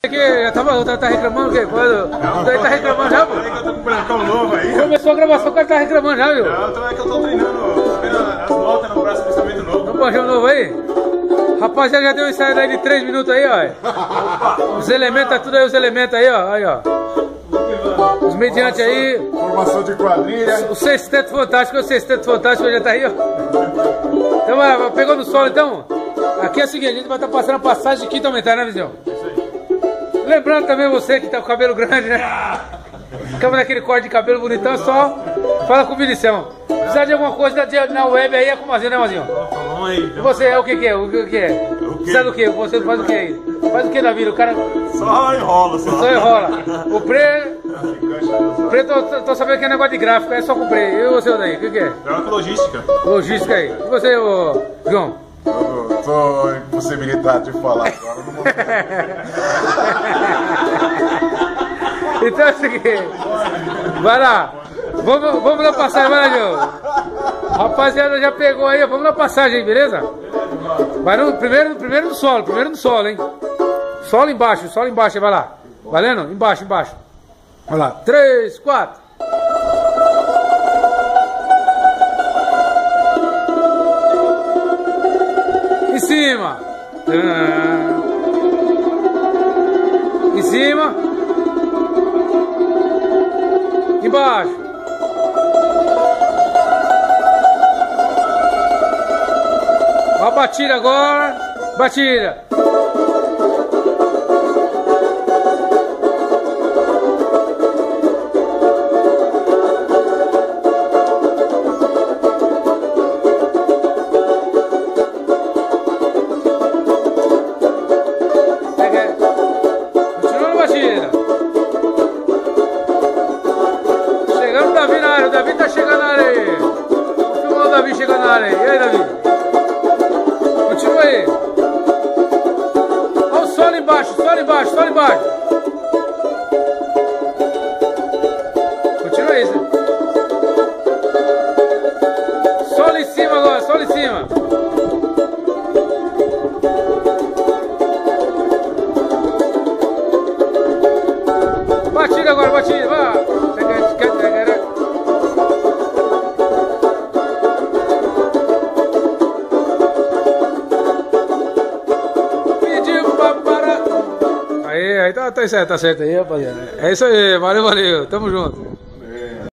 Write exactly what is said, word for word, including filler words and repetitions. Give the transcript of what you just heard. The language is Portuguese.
Que tava, tá, tá reclamando o quê? Quando, daí tá reclamando já, pô? Eu tô com um brancão novo aí. Começou a gravação, o cara tá reclamando já, viu? Não, então é que eu tô treinando as notas no braço do instrumento novo. Um banjão novo aí? Rapaziada, já deu um ensaio aí de três minutos aí, ó. Os elementos, tá tudo aí, os elementos aí, ó. Aí, ó. Os mediantes aí. Formação de quadrilha. O sexteto fantástico, o sexteto fantástico já tá aí, ó. Então, vai, pegou no solo então? Aqui é o seguinte, a gente vai estar passando a passagem de quinta aumentar, né, vizinho? Lembrando também você que tá com o cabelo grande, né? Ficamos naquele corte de cabelo bonitão, só fala com o Vinicião. Precisar de alguma coisa na web aí é com o Mazinho, né, Mazinho? Falamos aí. E você é o que que é? O que que é? Precisa do que? Você faz o que aí? Faz o que na vida? O cara Só enrola, só. só enrola. O Pre... Pre, tô, tô sabendo que é negócio de gráfico, é só com o Pre. E você daí? O que que é? Trabalho com logística. Logística aí. E você, ô, João? Eu tô em possibilidade de falar agora no momento. Então é o seguinte, vai lá, vamos, vamos na passagem, vai lá, João. Rapaziada, já pegou aí, vamos na passagem aí, beleza? Vai no, primeiro, primeiro no solo, primeiro no solo, hein? Solo embaixo, solo embaixo, vai lá. Valendo? Embaixo, embaixo. Vai lá, três, quatro. Em cima. Em cima. Embaixo. A batida agora. Batida. Continuando a batida. Chegando o Davi na área. O Davi tá chegando na área aí. Vamos filmar o Davi chegando na área aí. E aí, Davi? Continua aí. Olha o solo embaixo, solo embaixo, solo embaixo. Continua aí. Solo em cima agora, solo em cima. Batida agora, batida, vai. Aí, aí tá, tá certo, tá certo aí, rapaziada. É isso aí, valeu, valeu, tamo junto.